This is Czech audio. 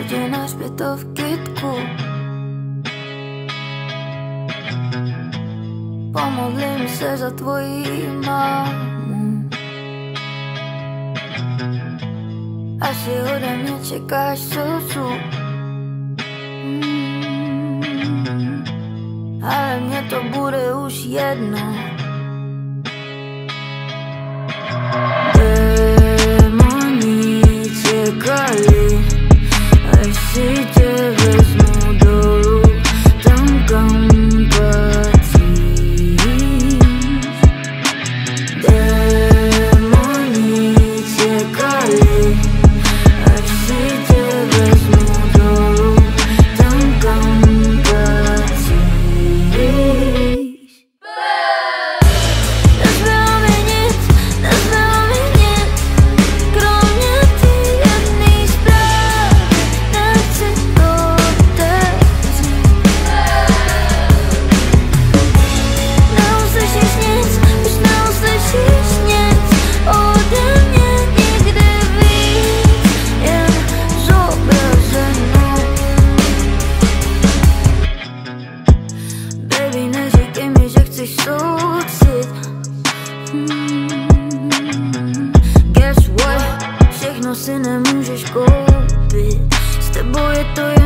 tě na hřbitov kytku. Pomodlím se za tvojí mámu. Asi ode mě čekáš slzu, ale mně to bude už jedno. Démoni čekali, až si tě vezmu dolů, tam kam patříš. Démoni čekali, až si tě vezmu dolů, tam kam patříš. Guess what? Všechno si nemůžeš koupit, s tebou je to